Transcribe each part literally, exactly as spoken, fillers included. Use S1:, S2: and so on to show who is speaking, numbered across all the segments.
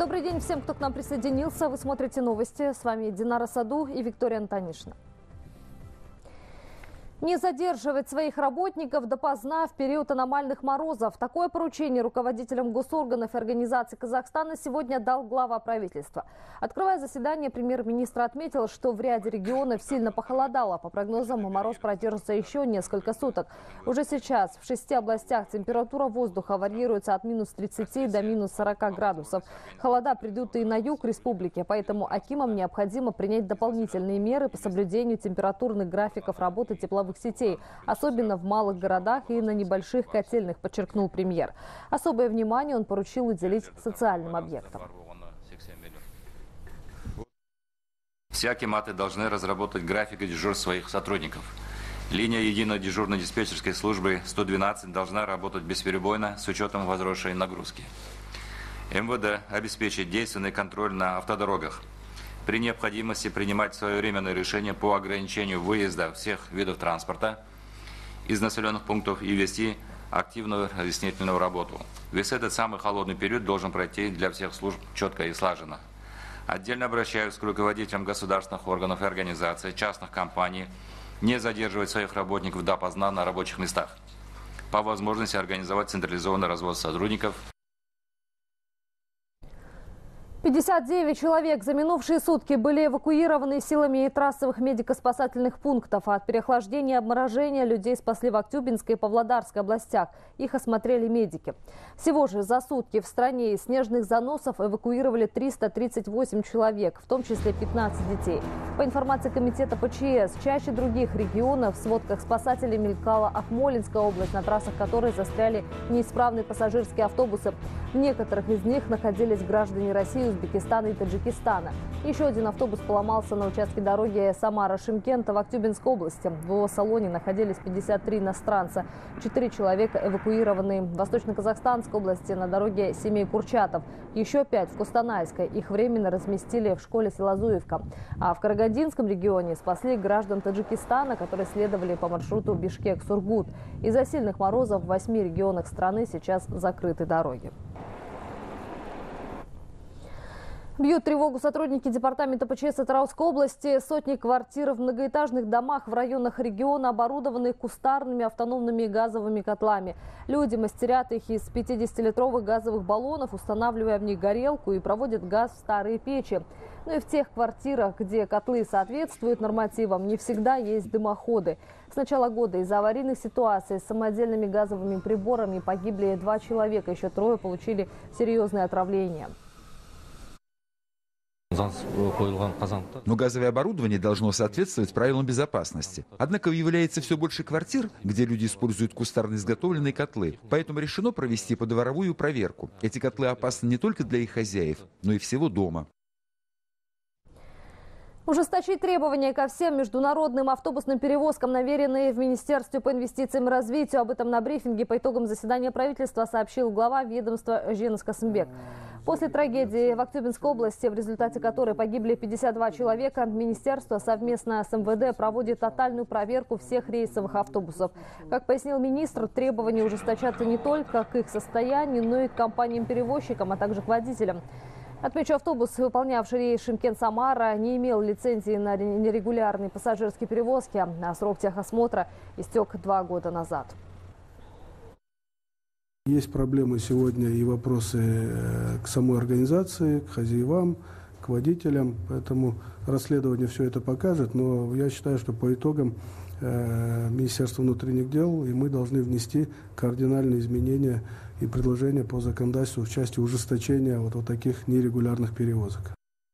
S1: Добрый день всем, кто к нам присоединился. Вы смотрите новости. С вами Динара Саду и Виктория Антонишина. Не задерживать своих работников допоздна в период аномальных морозов. Такое поручение руководителям госорганов и организаций Казахстана сегодня дал глава правительства. Открывая заседание, премьер-министр отметил, что в ряде регионов сильно похолодало. По прогнозам, мороз продержится еще несколько суток. Уже сейчас в шести областях температура воздуха варьируется от минус тридцати до минус сорока градусов. Холода придут и на юг республики, поэтому акимам необходимо принять дополнительные меры по соблюдению температурных графиков работы тепловых сетей, особенно в малых городах и на небольших котельных, подчеркнул премьер. Особое внимание он поручил уделить социальным объектам.
S2: Все акиматы должны разработать график дежурств своих сотрудников. Линия единой дежурной диспетчерской службы сто двенадцать должна работать бесперебойно с учетом возросшей нагрузки. эм вэ дэ обеспечит действенный контроль на автодорогах. При необходимости принимать своевременные решения по ограничению выезда всех видов транспорта из населенных пунктов и вести активную разъяснительную работу. Весь этот самый холодный период должен пройти для всех служб четко и слаженно. Отдельно обращаюсь к руководителям государственных органов и организаций, частных компаний, не задерживать своих работников допоздна на рабочих местах. По возможности организовать централизованный развод сотрудников.
S1: пятьдесят девять человек за минувшие сутки были эвакуированы силами трассовых медико-спасательных пунктов. От переохлаждения и обморожения людей спасли в Актюбинской и Павлодарской областях. Их осмотрели медики. Всего же за сутки в стране из снежных заносов эвакуировали триста тридцать восемь человек, в том числе пятнадцать детей. По информации комитета пэ че эс, чаще других регионов в сводках спасателей мелькала Акмолинская область, на трассах которой застряли неисправные пассажирские автобусы. В некоторых из них находились граждане России, Узбекистана и Таджикистана. Еще один автобус поломался на участке дороги Самара-Шымкент в Актюбинской области. В его салоне находились пятьдесят три иностранца. Четыре человека эвакуированы в Восточно-Казахстанской области на дороге Семей-Курчатов. Еще пять в Кустанайской. Их временно разместили в школе села Зуевка. А в Карагандинском регионе спасли граждан Таджикистана, которые следовали по маршруту Бишкек-Сургут. Из-за сильных морозов в восьми регионах страны сейчас закрыты дороги. Бьют тревогу сотрудники департамента пэ че эс Атырауской области. Сотни квартир в многоэтажных домах в районах региона оборудованы кустарными автономными газовыми котлами. Люди мастерят их из пятидесятилитровых газовых баллонов, устанавливая в них горелку, и проводят газ в старые печи. Но и в тех квартирах, где котлы соответствуют нормативам, не всегда есть дымоходы. С начала года из-за аварийных ситуаций с самодельными газовыми приборами погибли два человека, еще трое получили серьезные отравления.
S3: Но газовое оборудование должно соответствовать правилам безопасности. Однако выявляется все больше квартир, где люди используют кустарно изготовленные котлы. Поэтому решено провести подворовую проверку. Эти котлы опасны не только для их хозяев, но и всего дома.
S1: Ужесточить требования ко всем международным автобусным перевозкам, наверенные в Министерстве по инвестициям и развитию. Об этом на брифинге по итогам заседания правительства сообщил глава ведомства Жеңіс Қасымбек. После трагедии в Актюбинской области, в результате которой погибли пятьдесят два человека, министерство совместно с эм вэ дэ проводит тотальную проверку всех рейсовых автобусов. Как пояснил министр, требования ужесточатся не только к их состоянию, но и к компаниям-перевозчикам, а также к водителям. Отмечу, автобус, выполнявший рейс Шымкент-Самара, не имел лицензии на нерегулярные пассажирские перевозки, а срок техосмотра истек два года назад.
S4: Есть проблемы сегодня и вопросы к самой организации, к хозяевам, к водителям, поэтому расследование все это покажет, но я считаю, что по итогам э, Министерства внутренних дел и мы должны внести кардинальные изменения и предложения по законодательству в части ужесточения вот, вот таких нерегулярных перевозок.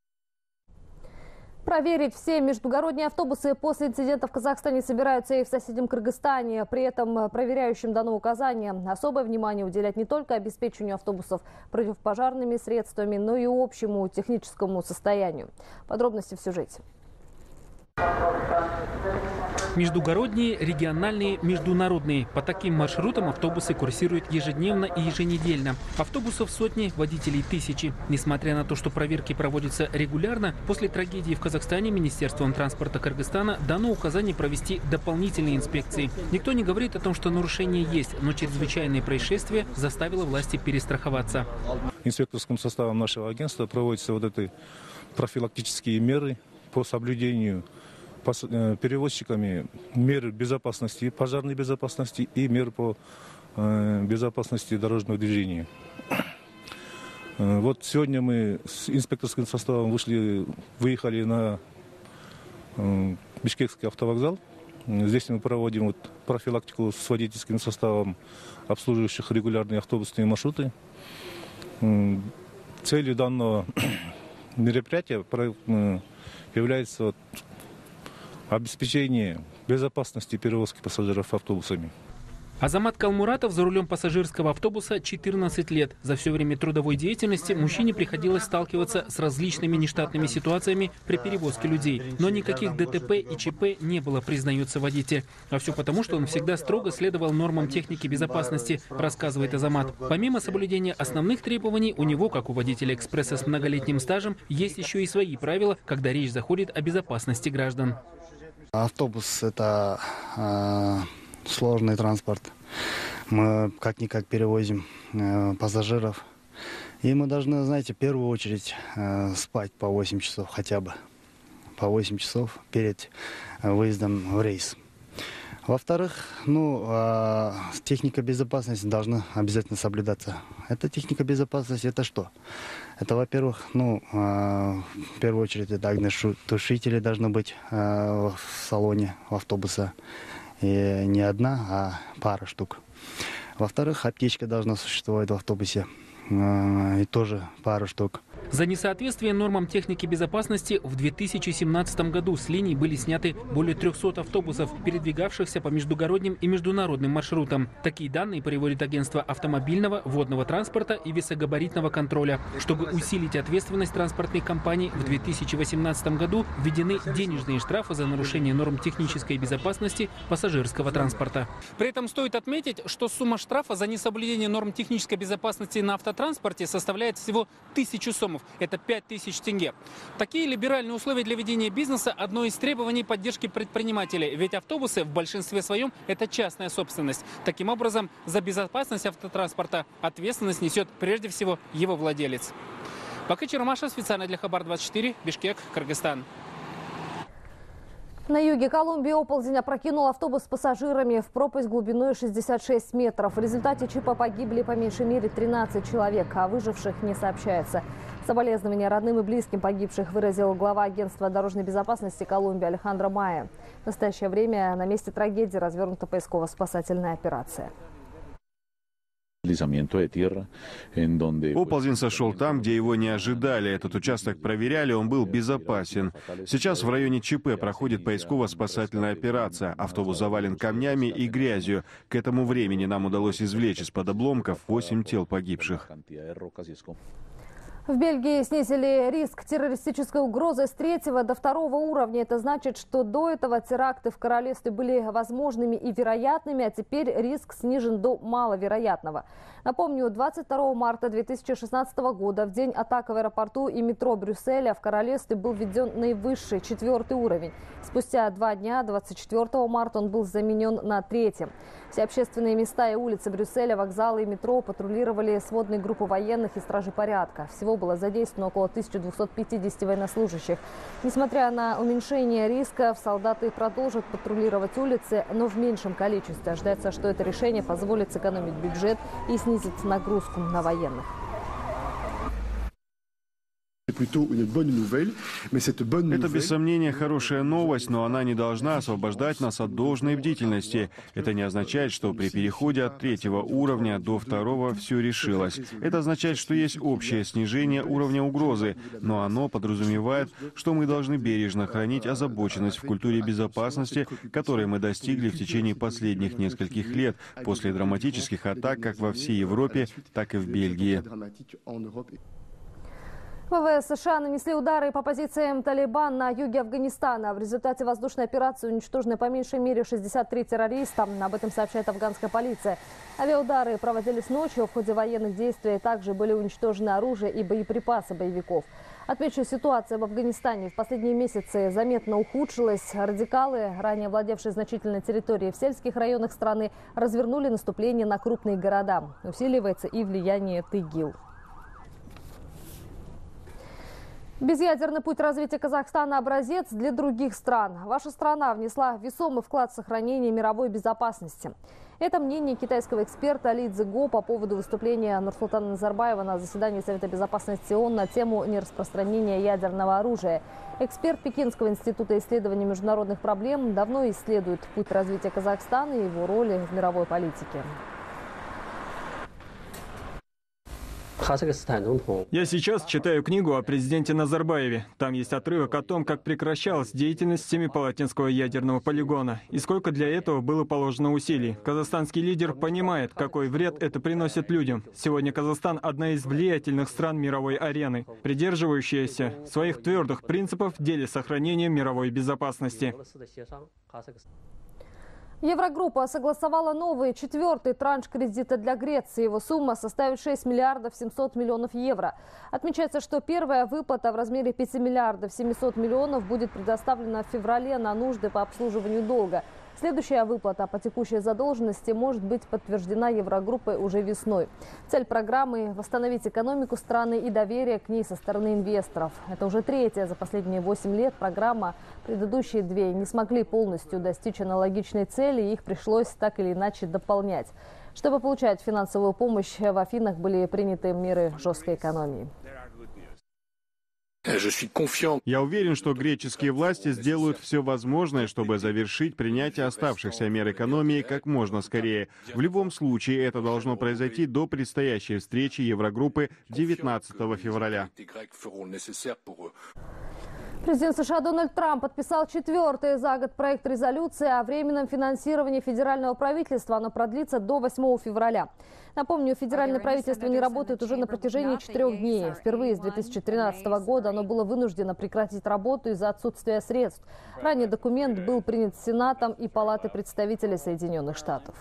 S1: Проверить все междугородние автобусы после инцидента в Казахстане собираются и в соседнем Кыргызстане. При этом проверяющим дано указание особое внимание уделять не только обеспечению автобусов противопожарными средствами, но и общему техническому состоянию. Подробности в сюжете.
S5: Междугородние, региональные, международные. По таким маршрутам автобусы курсируют ежедневно и еженедельно. Автобусов сотни, водителей тысячи. Несмотря на то, что проверки проводятся регулярно, после трагедии в Казахстане Министерством транспорта Кыргызстана дано указание провести дополнительные инспекции. Никто не говорит о том, что нарушения есть, но чрезвычайное происшествие заставило власти перестраховаться.
S6: Инспекторским составом нашего агентства проводятся вот эти профилактические меры по соблюдению перевозчиками мер безопасности, пожарной безопасности и мер по безопасности дорожного движения. Вот сегодня мы с инспекторским составом вышли, выехали на Бишкекский автовокзал. Здесь мы проводим вот профилактику с водительским составом, обслуживающих регулярные автобусные маршруты. Целью данного мероприятия является вот обеспечение безопасности перевозки пассажиров автобусами.
S5: Азамат Калмуратов за рулем пассажирского автобуса четырнадцать лет. За все время трудовой деятельности мужчине приходилось сталкиваться с различными нештатными ситуациями при перевозке людей. Но никаких ДТП и ЧП не было, признается водитель. А все потому, что он всегда строго следовал нормам техники безопасности, рассказывает Азамат. Помимо соблюдения основных требований, у него, как у водителя экспресса с многолетним стажем, есть еще и свои правила, когда речь заходит о безопасности граждан.
S7: Автобус – это э, сложный транспорт. Мы как-никак перевозим э, пассажиров. И мы должны, знаете, в первую очередь э, спать по восемь часов хотя бы. По восемь часов перед э, выездом в рейс. Во-вторых, ну, э, техника безопасности должна обязательно соблюдаться. Эта техника безопасности – это что? Это, во-первых, ну, э, в первую очередь, это огнетушители должны быть э, в салоне в автобуса. И не одна, а пара штук. Во-вторых, аптечка должна существовать в автобусе. Э, и тоже пара штук.
S5: За несоответствие нормам техники безопасности в две тысячи семнадцатом году с линий были сняты более трёхсот автобусов, передвигавшихся по междугородним и международным маршрутам. Такие данные приводит агентство автомобильного, водного транспорта и весогабаритного контроля. Чтобы усилить ответственность транспортных компаний, в две тысячи восемнадцатом году введены денежные штрафы за нарушение норм технической безопасности пассажирского транспорта. При этом стоит отметить, что сумма штрафа за несоблюдение норм технической безопасности на автотранспорте составляет всего тысячу сомов. Это пять тысяч тенге. Такие либеральные условия для ведения бизнеса – одно из требований поддержки предпринимателей. Ведь автобусы в большинстве своем – это частная собственность. Таким образом, за безопасность автотранспорта ответственность несет прежде всего его владелец. Бакыт Чермашев, специально для Хабар двадцать четыре, Бишкек, Кыргызстан.
S1: На юге Колумбии оползень опрокинул автобус с пассажирами в пропасть глубиной шестьдесят шесть метров. В результате ЧП погибли по меньшей мере тринадцать человек, а выживших не сообщается. Соболезнования родным и близким погибших выразил глава агентства дорожной безопасности Колумбии Алехандро Майя. В настоящее время на месте трагедии развернута поисково-спасательная операция.
S8: Оползень сошел там, где его не ожидали. Этот участок проверяли, он был безопасен. Сейчас в районе ЧП проходит поисково-спасательная операция. Автобус завален камнями и грязью. К этому времени нам удалось извлечь из-под обломков восемь тел погибших.
S1: В Бельгии снизили риск террористической угрозы с третьего до второго уровня. Это значит, что до этого теракты в королевстве были возможными и вероятными, а теперь риск снижен до маловероятного. Напомню, двадцать второго марта две тысячи шестнадцатого года, в день атак в аэропорту и метро Брюсселя, в королевстве был введен наивысший четвертый уровень. Спустя два дня, двадцать четвёртого марта, он был заменен на третьем. Все общественные места и улицы Брюсселя, вокзалы и метро патрулировали сводные группы военных и стражи порядка. Всего было задействовано около тысячи двухсот пятидесяти военнослужащих. Несмотря на уменьшение рисков, солдаты продолжат патрулировать улицы, но в меньшем количестве. Ожидается, что это решение позволит сэкономить бюджет и снизить нагрузку на военных.
S8: Это, без сомнения, хорошая новость, но она не должна освобождать нас от должной бдительности. Это не означает, что при переходе от третьего уровня до второго все решилось. Это означает, что есть общее снижение уровня угрозы, но оно подразумевает, что мы должны бережно хранить озабоченность в культуре безопасности, которой мы достигли в течение последних нескольких лет после драматических атак как во всей Европе, так и в Бельгии.
S1: ВВС США нанесли удары по позициям Талибан на юге Афганистана. В результате воздушной операции уничтожены по меньшей мере шестьдесят три террориста. Об этом сообщает афганская полиция. Авиаудары проводились ночью. В ходе военных действий также были уничтожены оружие и боеприпасы боевиков. Отмечу, ситуация в Афганистане в последние месяцы заметно ухудшилась. Радикалы, ранее владевшие значительной территорией в сельских районах страны, развернули наступление на крупные города. Усиливается и влияние ТИГИЛ. Безъядерный путь развития Казахстана – образец для других стран. Ваша страна внесла весомый вклад в сохранение мировой безопасности. Это мнение китайского эксперта Ли Цзиго по поводу выступления Нурсултана Назарбаева на заседании Совета безопасности ООН на тему нераспространения ядерного оружия. Эксперт Пекинского института исследований международных проблем давно исследует путь развития Казахстана и его роли в мировой политике.
S9: Я сейчас читаю книгу о президенте Назарбаеве. Там есть отрывок о том, как прекращалась деятельность Семипалатинского ядерного полигона и сколько для этого было положено усилий. Казахстанский лидер понимает, какой вред это приносит людям. Сегодня Казахстан – одна из влиятельных стран мировой арены, придерживающаяся своих твердых принципов в деле сохранения мировой безопасности.
S1: Еврогруппа согласовала новый четвертый транш кредита для Греции. Его сумма составит шесть миллиардов семьсот миллионов евро. Отмечается, что первая выплата в размере пяти миллиардов семисот миллионов будет предоставлена в феврале на нужды по обслуживанию долга. Следующая выплата по текущей задолженности может быть подтверждена Еврогруппой уже весной. Цель программы – восстановить экономику страны и доверие к ней со стороны инвесторов. Это уже третья за последние восемь лет программа. Предыдущие две не смогли полностью достичь аналогичной цели, и их пришлось так или иначе дополнять. Чтобы получать финансовую помощь, в Афинах были приняты меры жесткой экономии.
S8: Я уверен, что греческие власти сделают все возможное, чтобы завершить принятие оставшихся мер экономии как можно скорее. В любом случае, это должно произойти до предстоящей встречи Еврогруппы девятнадцатого февраля.
S1: Президент США Дональд Трамп подписал четвертый за год проект резолюции о временном финансировании федерального правительства. Оно продлится до восьмого февраля. Напомню, федеральное правительство не работает уже на протяжении четырех дней. Впервые с две тысячи тринадцатого года оно было вынуждено прекратить работу из-за отсутствия средств. Ранее документ был принят Сенатом и Палатой представителей Соединенных Штатов.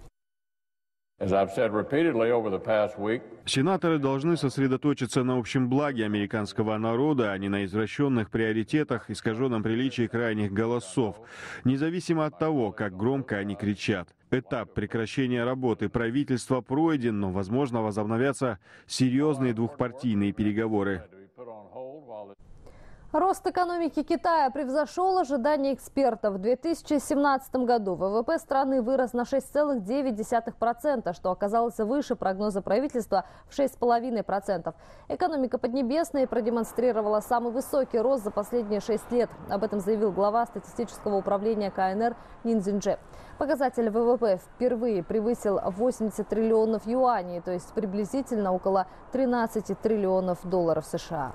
S8: Сенаторы должны сосредоточиться на общем благе американского народа, а не на извращенных приоритетах, искаженном приличии крайних голосов, независимо от того, как громко они кричат. Этап прекращения работы правительства пройден, но, возможно, возобновятся серьезные двухпартийные переговоры.
S1: Рост экономики Китая превзошел ожидания экспертов. В две тысячи семнадцатом году ВВП страны вырос на шесть целых девять десятых процента, что оказалось выше прогноза правительства в шесть целых пять десятых процента. Экономика Поднебесной продемонстрировала самый высокий рост за последние шесть лет. Об этом заявил глава статистического управления КНР Нин Цзиньчжэ. Показатель ВВП впервые превысил восемьдесят триллионов юаней, то есть приблизительно около тринадцати триллионов долларов США.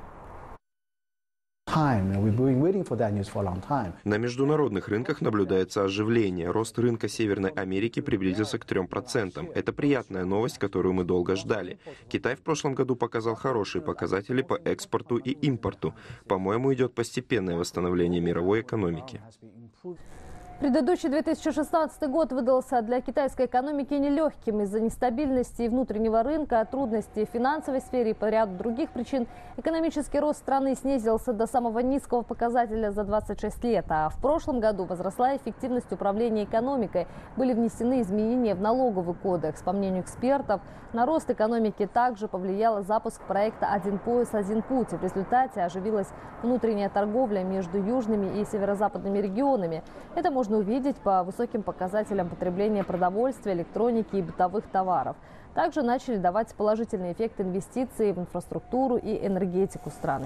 S10: На международных рынках наблюдается оживление. Рост рынка Северной Америки приблизился к трем процентам. Это приятная новость, которую мы долго ждали. Китай в прошлом году показал хорошие показатели по экспорту и импорту. По-моему, идет постепенное восстановление мировой экономики.
S1: Предыдущий две тысячи шестнадцатый год выдался для китайской экономики нелегким из-за нестабильности внутреннего рынка, трудностей в финансовой сфере и по ряду других причин. Экономический рост страны снизился до самого низкого показателя за двадцать шесть лет, а в прошлом году возросла эффективность управления экономикой. Были внесены изменения в налоговый кодекс. По мнению экспертов, на рост экономики также повлиял запуск проекта «Один пояс, один путь». В результате оживилась внутренняя торговля между южными и северо-западными регионами. Это можно увидеть по высоким показателям потребления продовольствия, электроники и бытовых товаров. Также начали давать положительный эффект инвестиций в инфраструктуру и энергетику страны.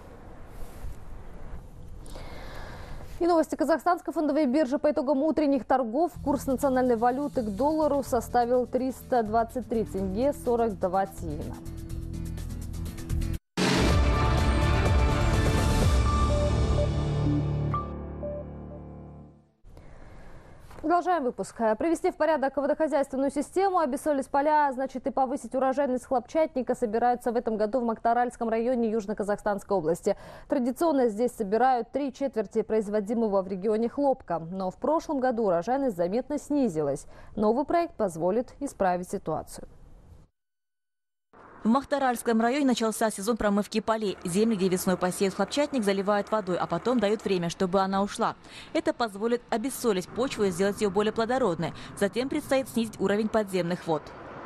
S1: И новости казахстанской фондовой биржи. По итогам утренних торгов курс национальной валюты к доллару составил триста двадцать три тенге сорок два тиына. Глава Продолжаем выпуск. Привести в порядок водохозяйственную систему, обессолить поля, значит и повысить урожайность хлопчатника собираются в этом году в Мактааральском районе Южно-Казахстанской области. Традиционно здесь собирают три четверти производимого в регионе хлопка. Но в прошлом году урожайность заметно снизилась. Новый проект позволит исправить ситуацию.
S11: В Мактааральском районе начался сезон промывки полей. Земли, где весной посеют хлопчатник, заливают водой, а потом дают время, чтобы она ушла. Это позволит обессолить почву и сделать ее более плодородной. Затем предстоит снизить уровень подземных вод.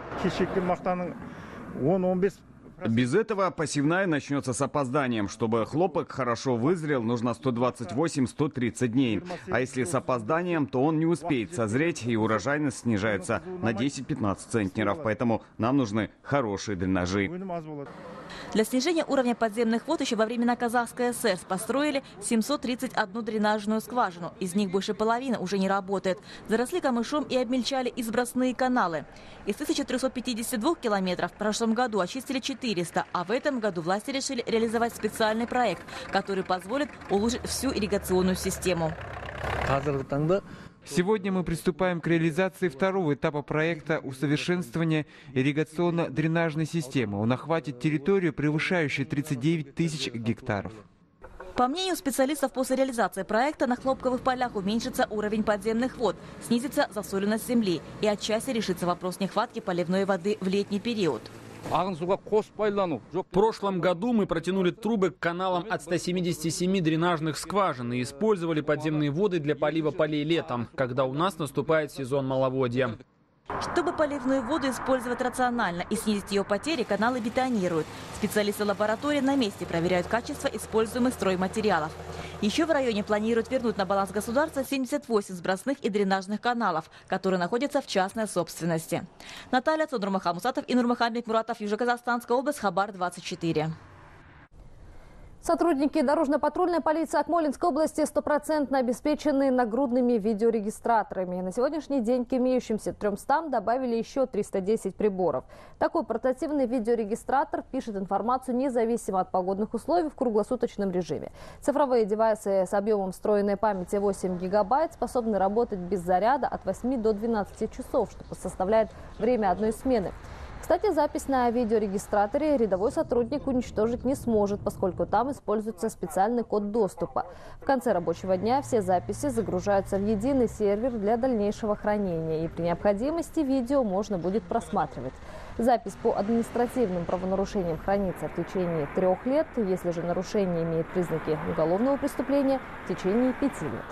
S12: Без этого посевная начнется с опозданием. Чтобы хлопок хорошо вызрел, нужно сто двадцать восемь — сто тридцать дней. А если с опозданием, то он не успеет созреть, и урожайность снижается на десять-пятнадцать центнеров. Поэтому нам нужны хорошие дренажи.
S11: Для снижения уровня подземных вод еще во времена Казахской ССР построили семьсот тридцать одну дренажную скважину. Из них больше половины уже не работает. Заросли камышом и обмельчали избросные каналы. Из тысячи трёхсот пятидесяти двух километров в прошлом году очистили четыреста, а в этом году власти решили реализовать специальный проект, который позволит улучшить всю ирригационную систему.
S13: Сегодня мы приступаем к реализации второго этапа проекта усовершенствования ирригационно-дренажной системы. Он охватит территорию, превышающую тридцать девять тысяч гектаров.
S11: По мнению специалистов, после реализации проекта на хлопковых полях уменьшится уровень подземных вод, снизится засоленность земли и отчасти решится вопрос нехватки поливной воды в летний период.
S5: В прошлом году мы протянули трубы к каналам от ста семидесяти семи дренажных скважин и использовали подземные воды для полива полей летом, когда у нас наступает сезон маловодья.
S11: Чтобы поливную воду использовать рационально и снизить ее потери, каналы бетонируют. Специалисты лаборатории на месте проверяют качество используемых стройматериалов. Еще в районе планируют вернуть на баланс государства семьдесят восемь сбросных и дренажных каналов, которые находятся в частной собственности. Наталья Цон, Нурмахан Мусатов и Нурмахан Бекмуратов, Южно-Казахстанская область, Хабар двадцать четыре.
S1: Сотрудники дорожно-патрульной полиции Акмолинской области стопроцентно обеспечены нагрудными видеорегистраторами. На сегодняшний день к имеющимся трёмстам добавили еще триста десять приборов. Такой портативный видеорегистратор пишет информацию независимо от погодных условий в круглосуточном режиме. Цифровые девайсы с объемом встроенной памяти восемь гигабайт способны работать без заряда от восьми до двенадцати часов, что составляет время одной смены. Кстати, запись на видеорегистраторе рядовой сотрудник уничтожить не сможет, поскольку там используется специальный код доступа. В конце рабочего дня все записи загружаются в единый сервер для дальнейшего хранения, и при необходимости видео можно будет просматривать. Запись по административным правонарушениям хранится в течение трех лет, если же нарушение имеет признаки уголовного преступления – в течение пяти лет.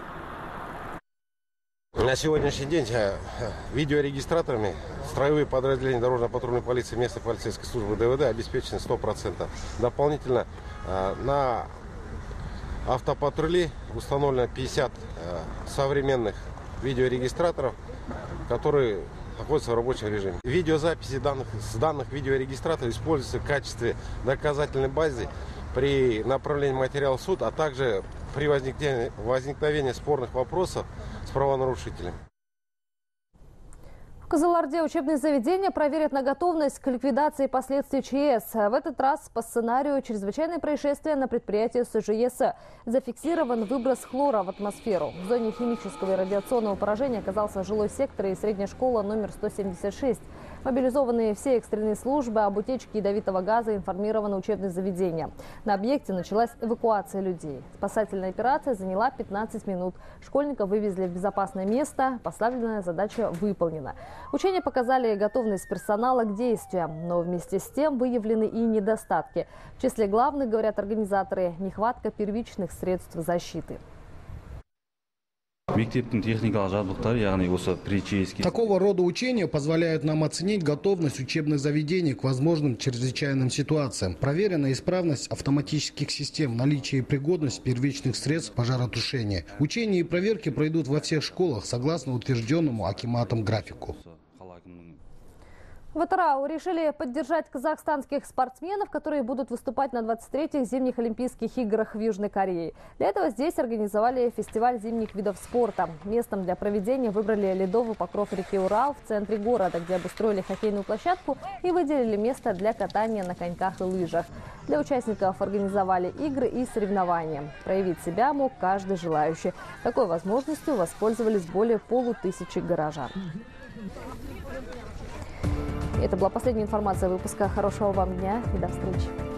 S14: На сегодняшний день видеорегистраторами строевые подразделения дорожно-патрульной полиции местной полицейской службы ДВД обеспечены сто процентов. Дополнительно на автопатрули установлено пятьдесят современных видеорегистраторов, которые находятся в рабочем режиме. Видеозаписи данных, с данных видеорегистраторов используются в качестве доказательной базы при направлении материала в суд, а также при возникновении, возникновении спорных вопросов с правонарушителем.
S1: В Кызылорде учебные заведения проверят на готовность к ликвидации последствий ЧС. В этот раз по сценарию чрезвычайное происшествие на предприятии СЖЕС. Зафиксирован выброс хлора в атмосферу. В зоне химического и радиационного поражения оказался жилой сектор и средняя школа номер сто семьдесят шесть. Мобилизованные все экстренные службы об утечке ядовитого газа информированы учебные заведения. На объекте началась эвакуация людей. Спасательная операция заняла пятнадцать минут. Школьников вывезли в безопасное место. Поставленная задача выполнена. Учения показали готовность персонала к действиям, но вместе с тем выявлены и недостатки. В числе главных, говорят организаторы, нехватка первичных средств защиты.
S15: Такого рода учения позволяют нам оценить готовность учебных заведений к возможным чрезвычайным ситуациям. Проверена исправность автоматических систем, наличие и пригодность первичных средств пожаротушения. Учения и проверки пройдут во всех школах согласно утвержденному акиматом графику.
S1: В Атырау решили поддержать казахстанских спортсменов, которые будут выступать на двадцать третьих зимних Олимпийских играх в Южной Корее. Для этого здесь организовали фестиваль зимних видов спорта. Местом для проведения выбрали ледовый покров реки Урал в центре города, где обустроили хоккейную площадку и выделили место для катания на коньках и лыжах. Для участников организовали игры и соревнования. Проявить себя мог каждый желающий. Такой возможностью воспользовались более полутысячи горожан. Это была последняя информация выпуска. Хорошего вам дня и до встречи.